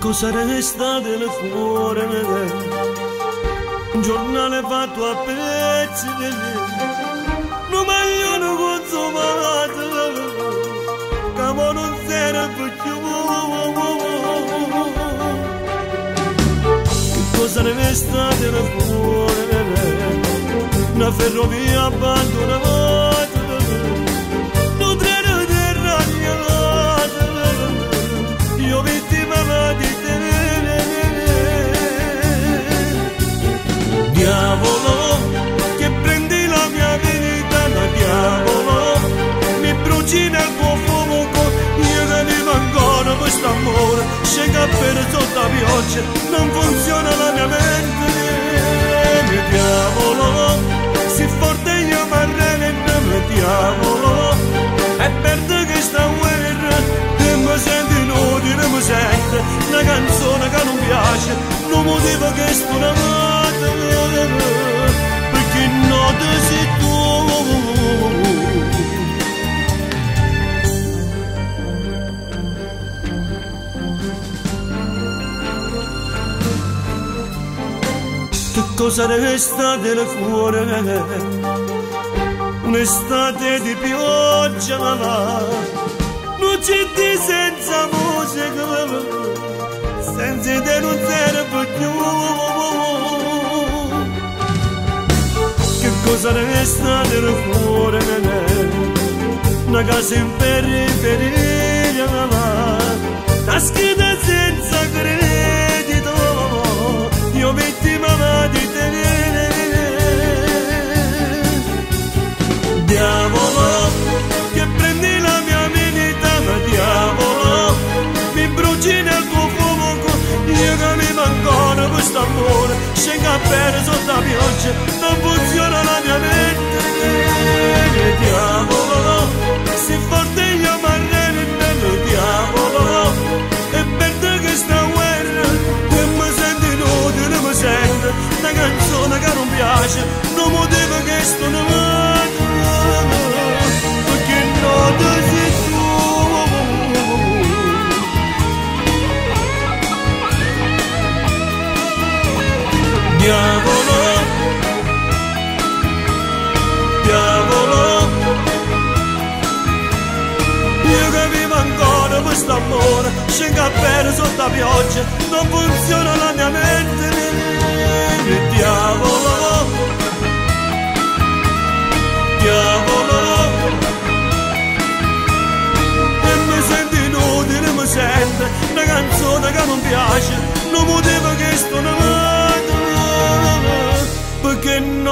cosa resta del cuore, un giornale fatto a pezzi, non magliano consumato, che non serve più. Che cosa resta del cuore, una ferrovia abbandonata, un treno deragliato, io vittima di te. Diavolo, che prendi la mia vita, ma diavolo, mi bruci nel tuo fuoco, io che vivo ancora questo amore, scega per sotto la pioggia, non funziona la mia mente. Diavolo, si forte io marrene, diavolo, è per te che sta guerra, e mi sento inutile, mi sento una canzone che non piace, non motivo che sto amata, perché non te sei tu. Che cosa resta del cuore? Un'estate di pioggia, luci di senza musica, senza te non serve più. Che cosa resta del cuore? Una casa in periferia, una scheda senza credito, io vittima di te. Diavolo, che prendi la mia vita, ma diavolo, mi bruci nel tuo fuoco, io che mi ancora questo amore, scega per sotto la pioggia, non funziona la mia mente. Diavolo, si forte io marrene nel diavolo, e per te che sta guerra, che mi sento inutile, mi sento una canzone che non piace, non motivo che sto amato, perché non te sei tu. Diavolo, diavolo, io che vivo ancora questo amore, scega per sotto la pioggia, non funziona la mia mente. Diavolo, diavolo, e mi sento inutile, mi sento una canzone che non piace, non motivo che sto amato, perché